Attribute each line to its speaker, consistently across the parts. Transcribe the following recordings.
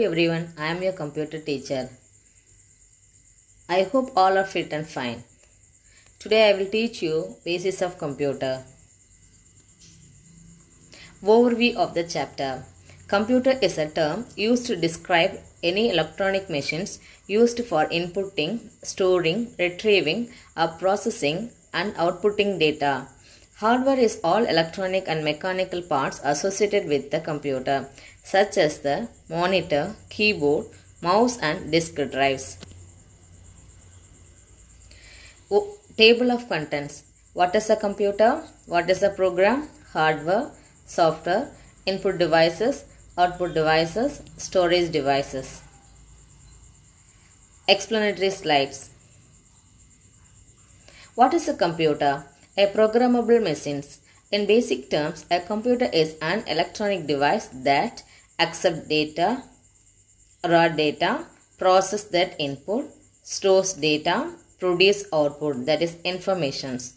Speaker 1: everyone, I am your computer teacher. I hope all are fit and fine. Today I will teach you basis of computer. Overview of the chapter. Computer is a term used to describe any electronic machines used for inputting, storing, retrieving, or processing and outputting data. Hardware is all electronic and mechanical parts associated with the computer, such as the monitor, keyboard, mouse and disk drives. Table of contents. What is a computer? What is a program? Hardware, software, input devices, output devices, storage devices. Explanatory slides. What is a computer? A programmable machine. In basic terms, a computer is an electronic device that accepts data, raw data, processes that input, stores data, produces output, that is informations.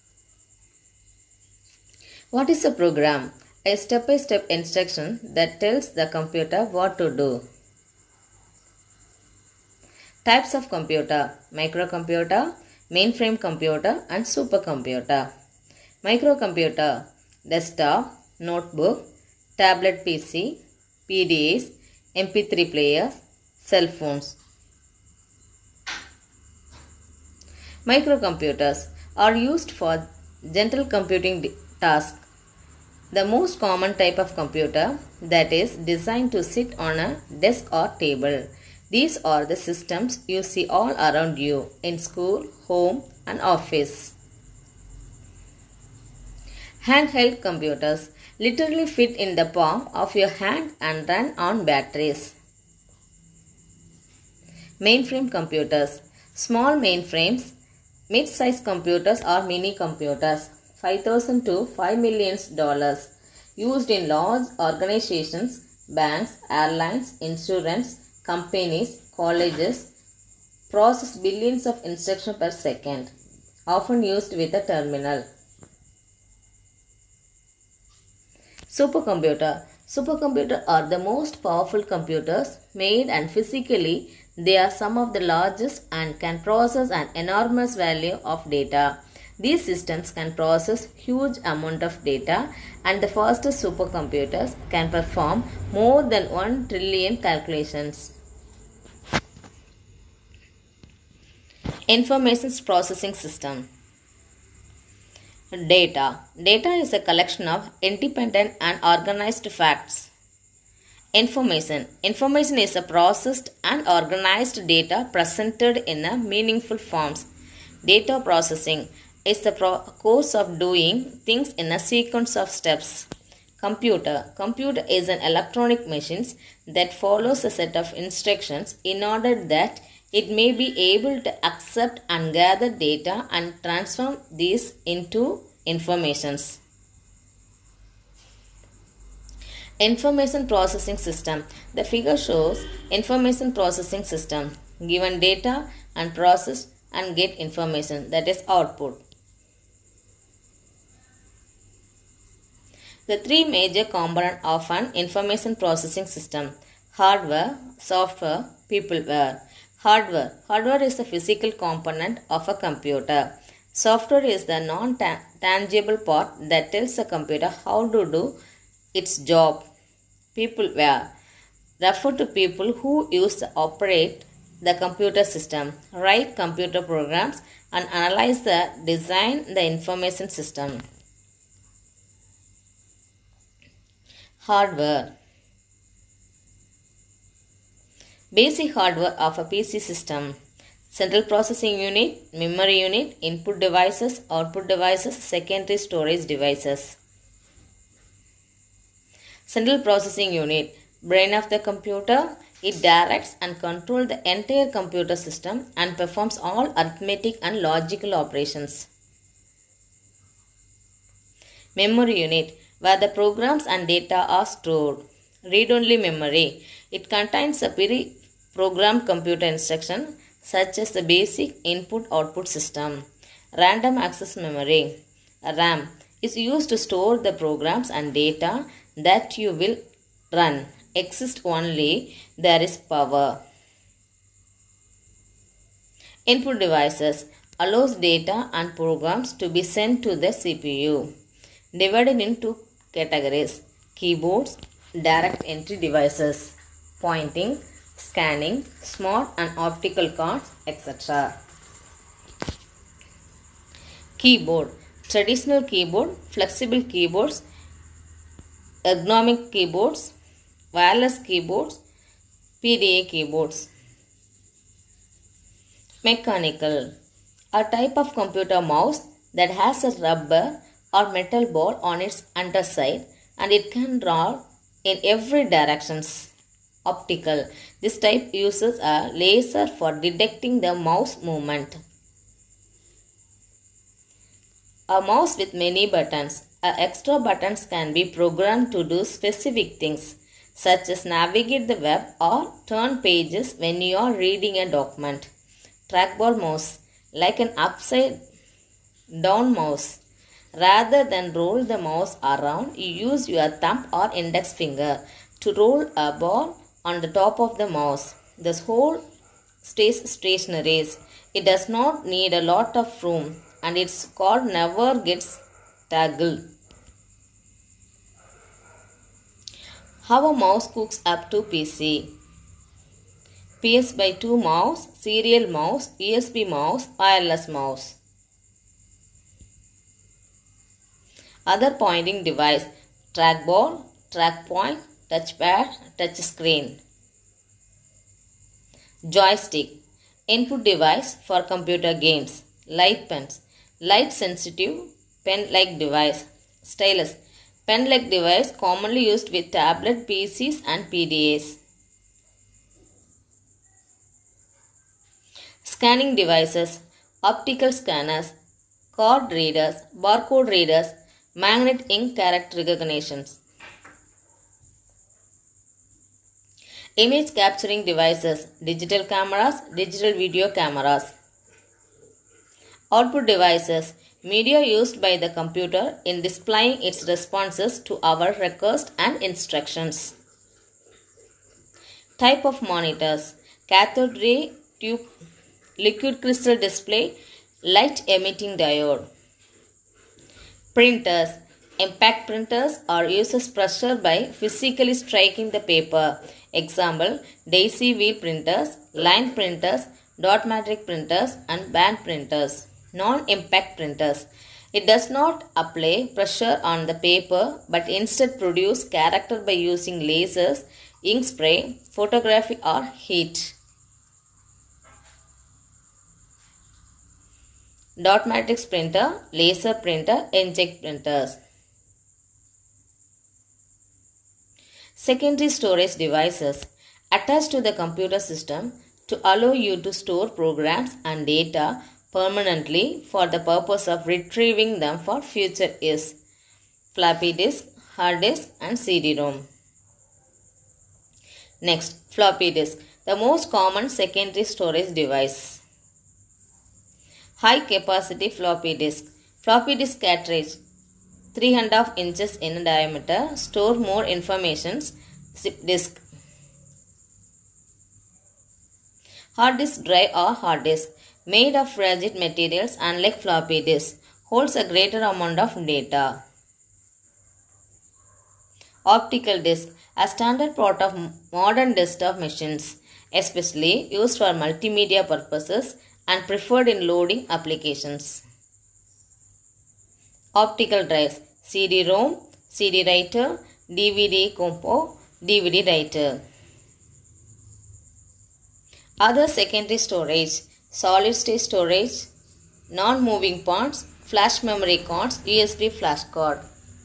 Speaker 1: What is a program? A step-by-step instruction that tells the computer what to do. Types of computer: microcomputer, mainframe computer and supercomputer. Microcomputer: desktop, notebook, tablet PC, PDAs, MP3 players, cell phones. Microcomputers are used for general computing tasks. The most common type of computer that is designed to sit on a desk or table. These are the systems you see all around you in school, home and office. Handheld computers literally fit in the palm of your hand and run on batteries. Mainframe computers. Small mainframes, mid-sized computers or mini computers, $5,000 to $5 million, used in large organizations, banks, airlines, insurance, companies, colleges, process billions of instructions per second, often used with a terminal. Supercomputer. Supercomputers are the most powerful computers made, and physically they are some of the largest and can process an enormous value of data. These systems can process huge amount of data, and the fastest supercomputers can perform more than 1 trillion calculations. Information processing system. Data. Data is a collection of independent and organized facts. Information. Information is a processed and organized data presented in a meaningful forms. Data processing is the course of doing things in a sequence of steps. Computer. Computer is an electronic machine that follows a set of instructions in order that it may be able to accept and gather data and transform these into informations. Information processing system. The figure shows information processing system. Given data and process and get information, that is output. The three major components of an information processing system: hardware, software, peopleware. Hardware. Hardware is the physical component of a computer. Software is the non-tangible part that tells the computer how to do its job. Peopleware refer to people who operate the computer system, write computer programs and analyze design the information system. Hardware. Basic hardware of a PC system: central processing unit, memory unit, input devices, output devices, secondary storage devices. Central processing unit, brain of the computer. It directs and controls the entire computer system and performs all arithmetic and logical operations. Memory unit, where the programs and data are stored. Read-only memory. It contains a pre-programmed computer instruction such as the basic input-output system. Random access memory, RAM, is used to store the programs and data that you will run exists only there is power. Input devices allows data and programs to be sent to the CPU. Divided into categories: keyboards, direct entry devices, pointing, scanning, smart and optical cards, etc. Keyboard: traditional keyboard, flexible keyboards, ergonomic keyboards, wireless keyboards, PDA keyboards. Mechanical: a type of computer mouse that has a rubber or metal ball on its underside and it can roll in every direction. Optical: this type uses a laser for detecting the mouse movement. A mouse with many buttons. Extra buttons can be programmed to do specific things, such as navigate the web or turn pages when you are reading a document. Trackball mouse: like an upside down mouse. Rather than roll the mouse around, you use your thumb or index finger to roll a ball on the top of the mouse. The whole stays stationary. It does not need a lot of room and its cord never gets tangled. How a mouse hooks up to PC. PS/2 mouse, serial mouse, USB mouse, wireless mouse. Other pointing device: trackball, trackpoint, touchpad, touchscreen. Joystick: input device for computer games. Light pens: light sensitive pen-like device. Stylus: pen-like device commonly used with tablet, PCs and PDAs. Scanning devices: optical scanners, card readers, barcode readers, magnet ink character recognitions. Image capturing devices: digital cameras, digital video cameras. Output devices: media used by the computer in displaying its responses to our requests and instructions. Type of monitors: cathode ray tube, liquid crystal display, light emitting diode. Printers: impact printers are uses pressure by physically striking the paper. Example: daisy wheel printers, line printers, dot matrix printers and band printers. Non-impact printers: it does not apply pressure on the paper but instead produce character by using lasers, ink spray, photography or heat. Dot matrix printer, laser printer, inkjet printers. Secondary storage devices attached to the computer system to allow you to store programs and data permanently for the purpose of retrieving them for future use. Floppy disk, hard disk and CD-ROM. Next, floppy disk, the most common secondary storage device. High capacity floppy disk. Floppy disk cartridge 3.5 inches in diameter, store more information. Zip disk. Hard disk drive or hard disk, made of rigid materials unlike floppy disk, holds a greater amount of data. Optical disk, a standard part of modern desktop machines, especially used for multimedia purposes and preferred in loading applications. Optical drives: CD-ROM, CD writer, DVD compo, DVD writer. Other secondary storage: solid state storage, non-moving parts, flash memory cards, USB flash card.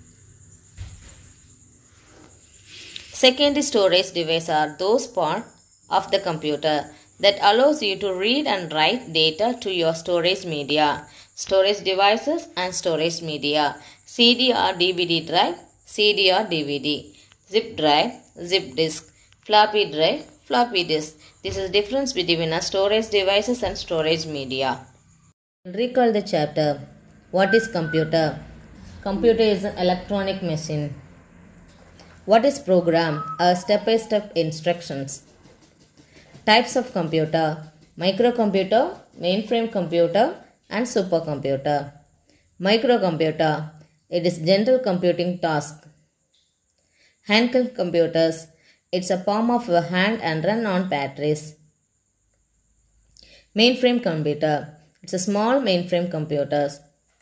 Speaker 1: Secondary storage devices are those parts of the computer that allows you to read and write data to your storage media. Storage devices and storage media: CD or DVD drive, CD or DVD, zip drive, zip disk, floppy drive, floppy disk. This is the difference between a storage devices and storage media. Recall the chapter. What is computer? Computer is an electronic machine. What is program? Step-by-step instructions. Types of computer: microcomputer, mainframe computer, and supercomputer. Microcomputer, it is general computing task. Handheld computers, it's a palm of a hand and run on batteries. Mainframe computer, it's a small mainframe computers.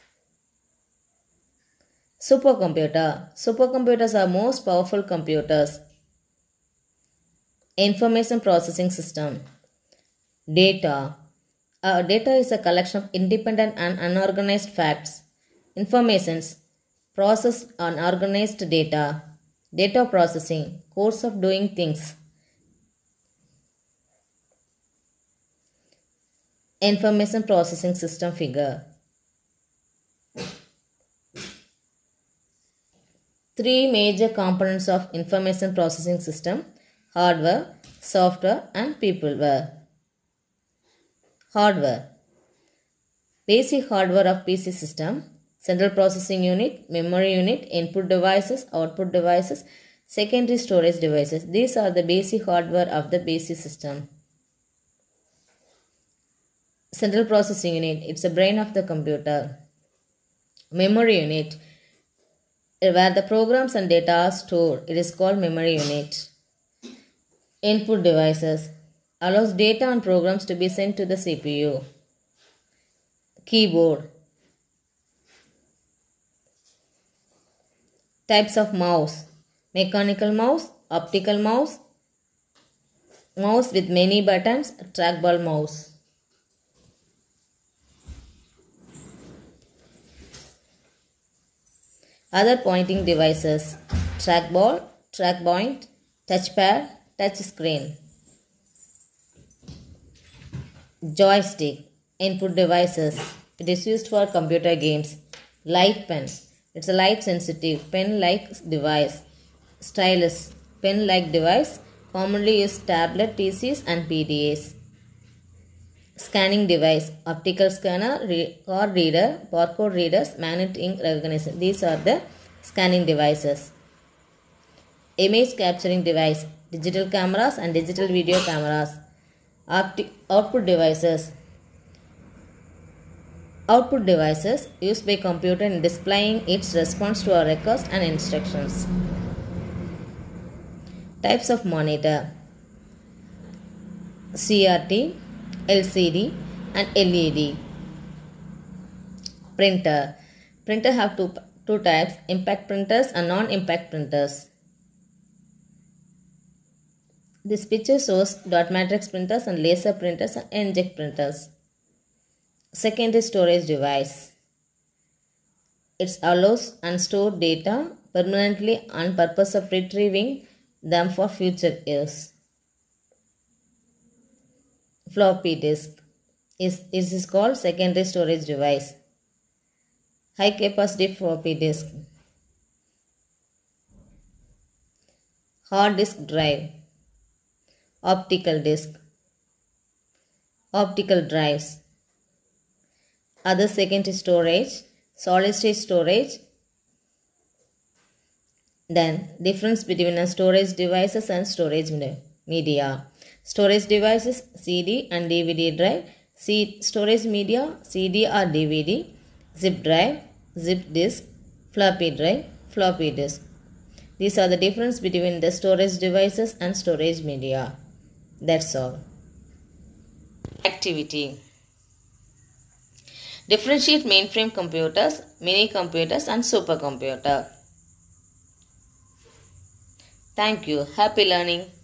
Speaker 1: Supercomputer, supercomputers are most powerful computers. Information processing system. Data. Data is a collection of independent and unorganized facts. Informations. Processed unorganized data. Data processing. Course of doing things. Information processing system figure. Three major components of information processing system: hardware, software, and peopleware. Hardware. Basic hardware of PC system: central processing unit, memory unit, input devices, output devices, secondary storage devices. These are the basic hardware of the PC system. Central processing unit, it's the brain of the computer. Memory unit, where the programs and data are stored, it is called memory unit. Input devices, allows data and programs to be sent to the CPU. Keyboard. Types of mouse: mechanical mouse, optical mouse, mouse with many buttons, trackball mouse. Other pointing devices: trackball, trackpoint, touchpad, touch screen. Joystick. Input devices, it is used for computer games. Light pen, it's a light sensitive pen-like device. Stylus, pen-like device, commonly used tablet, PCs, and PDAs. Scanning device, optical scanner, card reader, barcode readers, magnetic ink recognition. These are the scanning devices. Image capturing device, digital cameras and digital video cameras. Output devices. Output devices used by computer in displaying its response to our requests and instructions. Types of monitor: CRT, LCD, and LED. Printer. Printer have two types: impact printers and non-impact printers. This picture shows dot matrix printers and laser printers and inkjet printers. Secondary storage device. It allows and store data permanently on purpose of retrieving them for future use. Floppy disk is called secondary storage device. High capacity floppy disk. Hard disk drive. Optical disk. Optical drives. Other secondary storage, solid state storage. Then difference between a storage devices and storage media. Storage devices, CD and DVD drive. Storage media, CD or DVD. Zip drive, zip disk, floppy drive, floppy disk. These are the difference between the storage devices and storage media. That's all. Activity. Differentiate mainframe computers, mini computers, and supercomputer. Thank you. Happy learning.